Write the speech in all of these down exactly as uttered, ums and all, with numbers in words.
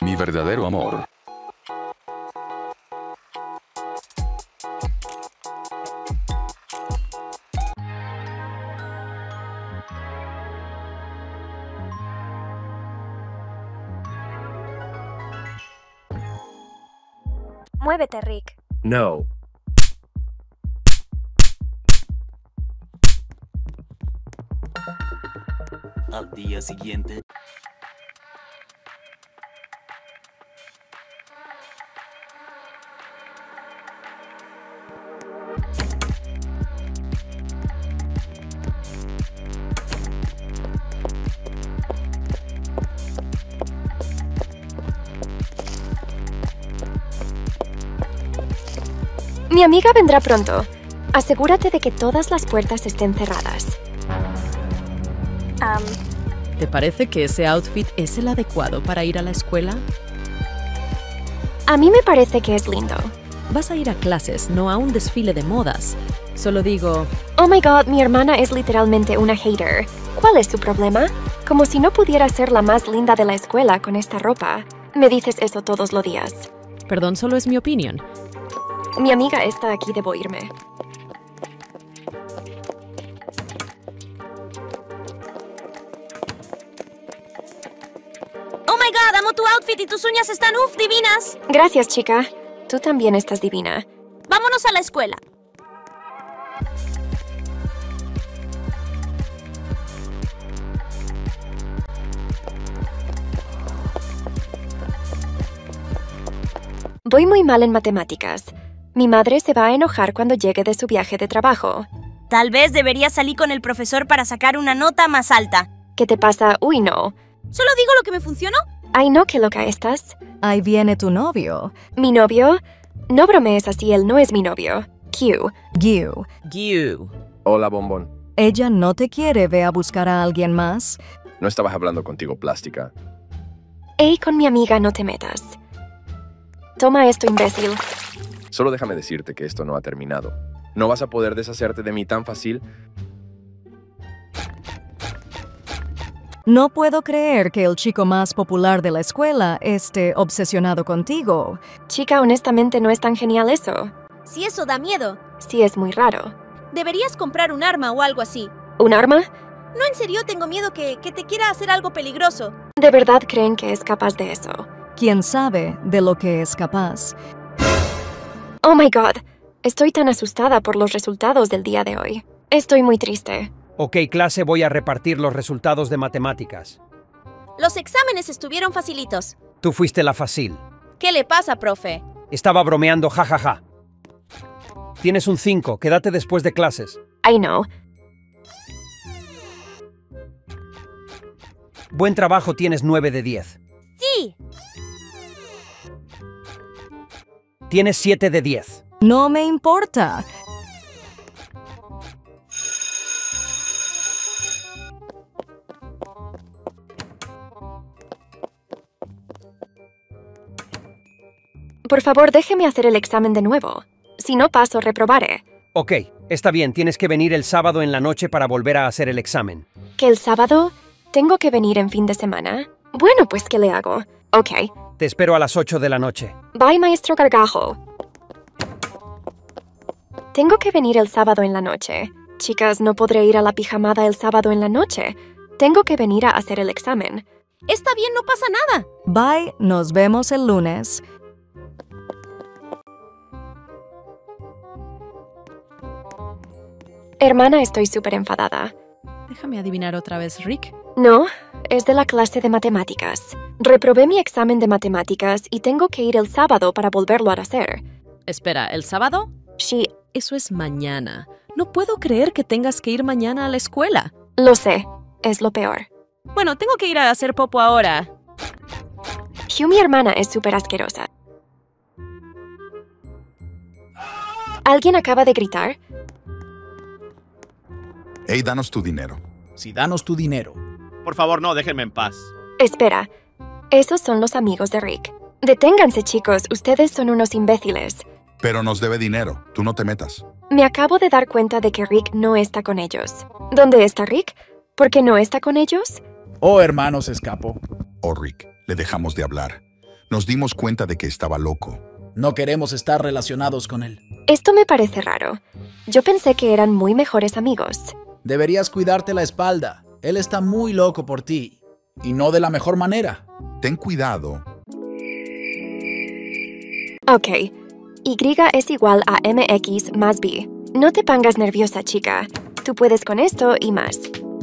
Mi verdadero amor. Muévete, Rick. No. Al día siguiente. Mi amiga vendrá pronto. Asegúrate de que todas las puertas estén cerradas. Um, ¿Te parece que ese outfit es el adecuado para ir a la escuela? a mí me parece que es lindo. Vas a ir a clases, no a un desfile de modas. Solo digo, Oh my god, mi hermana es literalmente una hater. ¿Cuál es su problema? Como si no pudiera ser la más linda de la escuela con esta ropa. Me dices eso todos los días. perdón, solo es mi opinión. Mi amiga está aquí, debo irme. Oh my god, amo tu outfit y tus uñas están uff divinas. Gracias, chica. Tú también estás divina. Vámonos a la escuela. Voy muy mal en matemáticas. Mi madre se va a enojar cuando llegue de su viaje de trabajo. Tal vez deberías salir con el profesor para sacar una nota más alta. ¿Qué te pasa? Uy, no. Solo digo lo que me funcionó. Ay, no, qué loca estás. Ahí viene tu novio. ¿Mi novio? No bromees así, él no es mi novio. Q. Gyu. Gyu. Hola, bombón. Ella no te quiere, ve a buscar a alguien más. No estabas hablando contigo, plástica. Ey, con mi amiga no te metas. Toma esto, imbécil. Solo déjame decirte que esto no ha terminado. No vas a poder deshacerte de mí tan fácil. No puedo creer que el chico más popular de la escuela esté obsesionado contigo. Chica, honestamente no es tan genial eso. Si eso da miedo, Sí, es muy raro. deberías comprar un arma o algo así. ¿Un arma? No, en serio, tengo miedo que, que te quiera hacer algo peligroso. ¿De verdad creen que es capaz de eso? ¿Quién sabe de lo que es capaz? Oh my god. Estoy tan asustada por los resultados del día de hoy. Estoy muy triste. Ok, clase, voy a repartir los resultados de matemáticas. Los exámenes estuvieron facilitos. Tú fuiste la fácil. ¿Qué le pasa, profe? Estaba bromeando, jajaja. Tienes un cinco, quédate después de clases. I know. Buen trabajo, tienes nueve de diez. Sí. Tienes siete de diez. No me importa. Por favor, déjeme hacer el examen de nuevo. Si no paso, reprobaré. Ok, está bien, tienes que venir el sábado en la noche para volver a hacer el examen. ¿Que el sábado? ¿Tengo que venir en fin de semana? Bueno, pues, ¿qué le hago? Ok. Te espero a las ocho de la noche. Bye, maestro Gargajo. Tengo que venir el sábado en la noche. Chicas, no podré ir a la pijamada el sábado en la noche. Tengo que venir a hacer el examen. Está bien, no pasa nada. Bye, nos vemos el lunes. Hermana, estoy súper enfadada. Déjame adivinar otra vez, Rick. No, es de la clase de matemáticas. Reprobé mi examen de matemáticas y tengo que ir el sábado para volverlo a hacer. Espera, ¿el sábado? Sí, Eso es mañana. No puedo creer que tengas que ir mañana a la escuela. lo sé. Es lo peor. Bueno, tengo que ir a hacer popo ahora. Hugh, mi hermana, es súper asquerosa. ¿Alguien acaba de gritar? Hey, danos tu dinero. Sí, danos tu dinero. Por favor, no, déjenme en paz. Espera. Esos son los amigos de Rick. Deténganse, chicos. Ustedes son unos imbéciles. Pero nos debe dinero. Tú no te metas. Me acabo de dar cuenta de que Rick no está con ellos. ¿Dónde está Rick? ¿Por qué no está con ellos? Oh, hermano, se escapó. Oh, Rick, le dejamos de hablar. Nos dimos cuenta de que estaba loco. No queremos estar relacionados con él. Esto me parece raro. Yo pensé que eran muy mejores amigos. Deberías cuidarte la espalda. Él está muy loco por ti. Y no de la mejor manera. Ten cuidado. Ok. Y es igual a mx más b. No te pongas nerviosa, chica. Tú puedes con esto y más.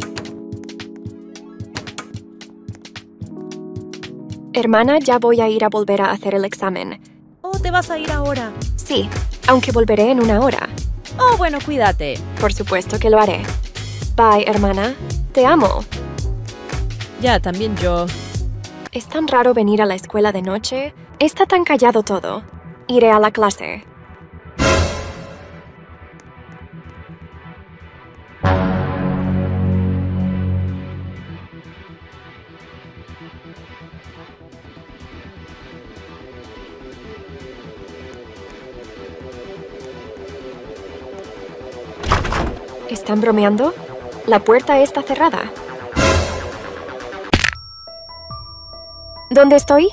Hermana, ya voy a ir a volver a hacer el examen. Oh, ¿te vas a ir ahora? Sí, aunque volveré en una hora. Oh, bueno, cuídate. Por supuesto que lo haré. Bye, hermana. Te amo. Ya, también yo. Es tan raro venir a la escuela de noche. Está tan callado todo. Iré a la clase. ¿Están bromeando? La puerta está cerrada. ¿Dónde estoy?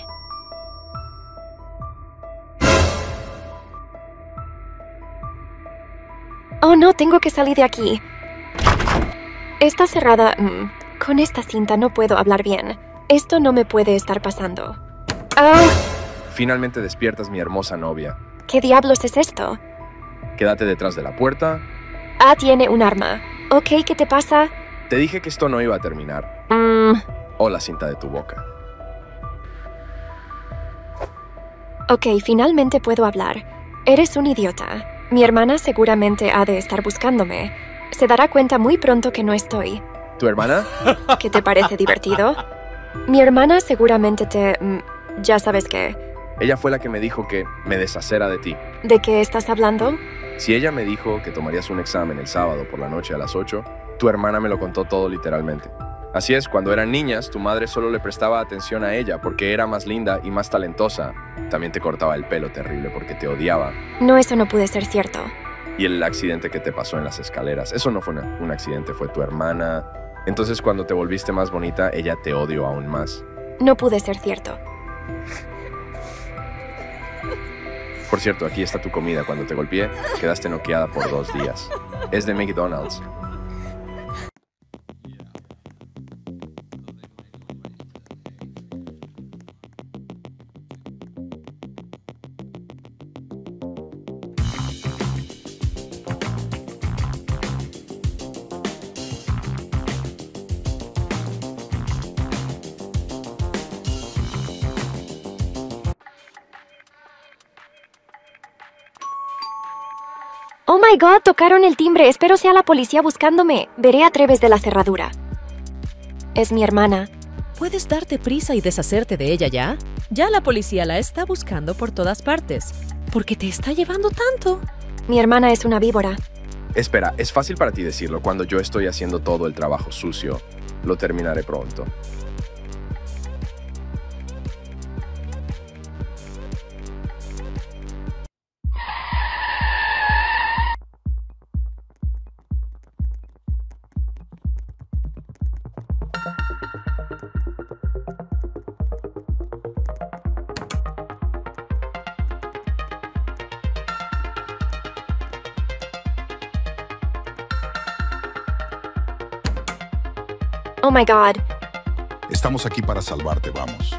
Oh, no, tengo que salir de aquí. Está cerrada. Mm, con esta cinta no puedo hablar bien. Esto no me puede estar pasando. ¡Ah! Finalmente despiertas, mi hermosa novia. ¿Qué diablos es esto? Quédate detrás de la puerta. Ah, tiene un arma. Ok, ¿qué te pasa? Te dije que esto no iba a terminar. Mm, O la cinta de tu boca. ok, finalmente puedo hablar. Eres un idiota. Mi hermana seguramente ha de estar buscándome. Se dará cuenta muy pronto que no estoy. ¿Tu hermana? ¿Qué te parece divertido? Mi hermana seguramente te... mm, ya sabes qué. Ella fue la que me dijo que me deshacera de ti. ¿De qué estás hablando? Si ella me dijo que tomarías un examen el sábado por la noche a las ocho, tu hermana me lo contó todo literalmente. Así es, cuando eran niñas, tu madre solo le prestaba atención a ella porque era más linda y más talentosa. También te cortaba el pelo terrible porque te odiaba. No, eso no puede ser cierto. Y el accidente que te pasó en las escaleras, eso no fue una- un accidente, fue tu hermana. Entonces cuando te volviste más bonita, ella te odió aún más. No puede ser cierto. Por cierto, aquí está tu comida. Cuando te golpeé, quedaste noqueada por dos días. Es de McDonald's. Oh my god, tocaron el timbre. Espero sea la policía buscándome. Veré a través de la cerradura. Es mi hermana. ¿Puedes darte prisa y deshacerte de ella ya? Ya la policía la está buscando por todas partes. ¿Por qué te está llevando tanto? Mi hermana es una víbora. Espera, es fácil para ti decirlo cuando yo estoy haciendo todo el trabajo sucio. Lo terminaré pronto. Oh my god. Estamos aquí para salvarte, vamos.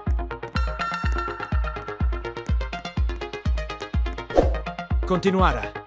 Continuara.